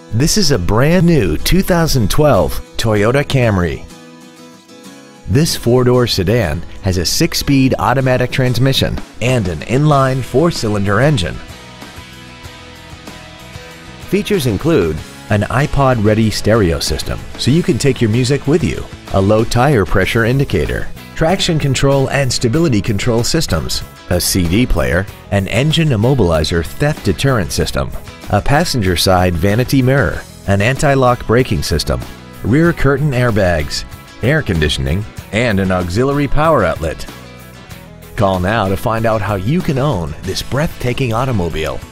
This is a brand new 2012 Toyota Camry. This four-door sedan has a 6-speed automatic transmission and an inline 4-cylinder engine. Features include an iPod-ready stereo system so you can take your music with you, a low tire pressure indicator, traction control and stability control systems, a CD player, an engine immobilizer theft deterrent system, a passenger side vanity mirror, an anti-lock braking system, rear curtain airbags, air conditioning, and an auxiliary power outlet. Call now to find out how you can own this breathtaking automobile.